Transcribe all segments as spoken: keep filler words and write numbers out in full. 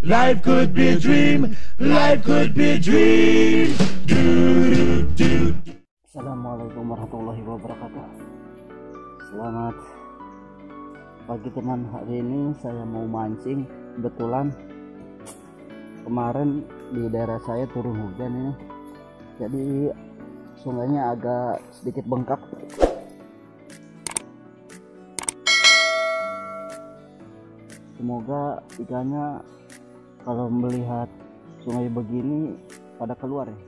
Life could be a dream, life could be a dream. Do, do, do. Assalamualaikum warahmatullahi wabarakatuh. Selamat pagi teman. Hari ini saya mau mancing. Kebetulan kemarin di daerah saya turun hujan ini, jadi sungainya agak sedikit bengkak. Semoga ikannya kalau melihat sungai begini pada keluar ya.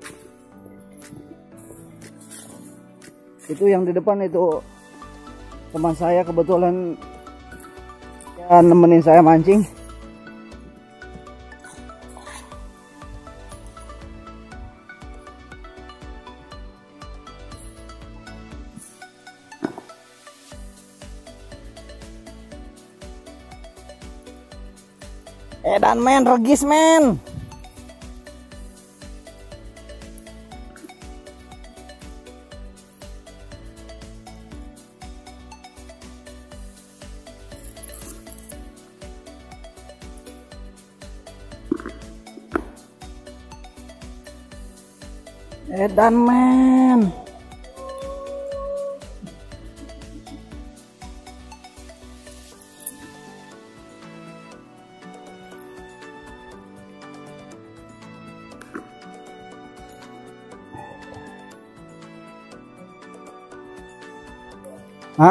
Itu yang di depan itu teman saya, kebetulan ya nemenin saya mancing. Edan men, regis men. Edan men. Hah?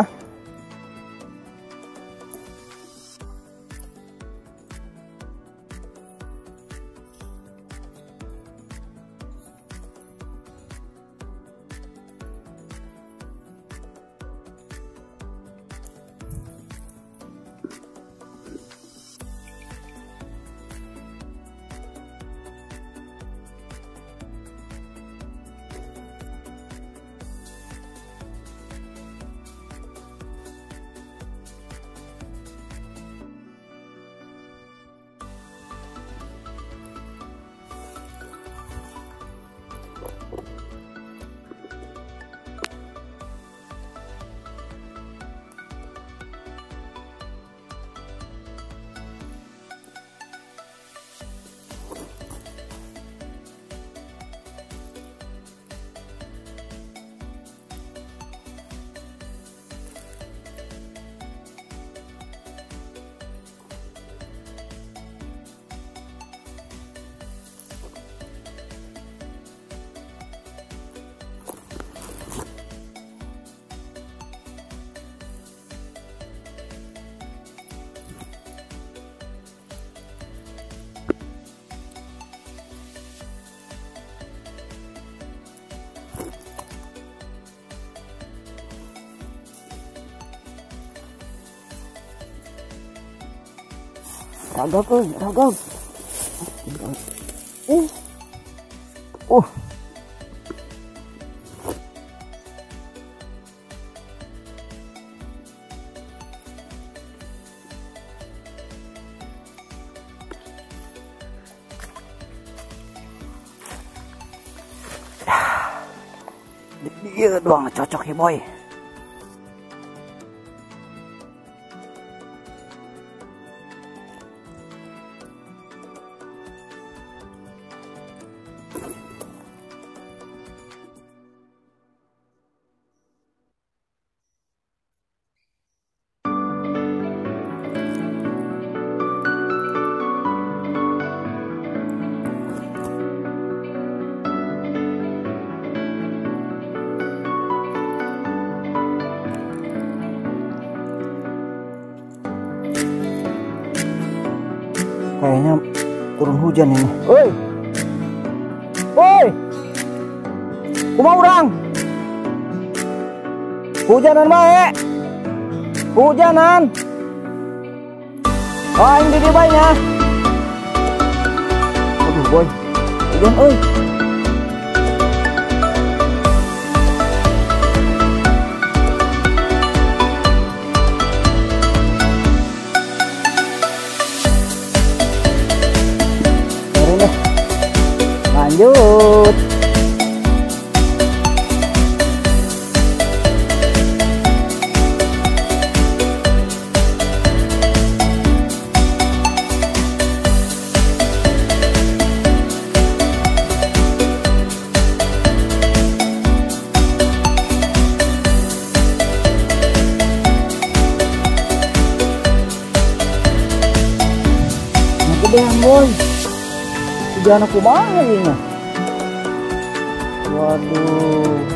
Ragap, eh, ragap. Uh. Uh. Dia doang cocok ya boy. Kayaknya turun hujan ini. Oi, oi, kumaha urang? Hujanan bae, hujanan. Oh, ini di baiknya. Aduh boy, hujan, oi. Lanjut. kegedean boy. Udah anak kumaha ini. Waduh.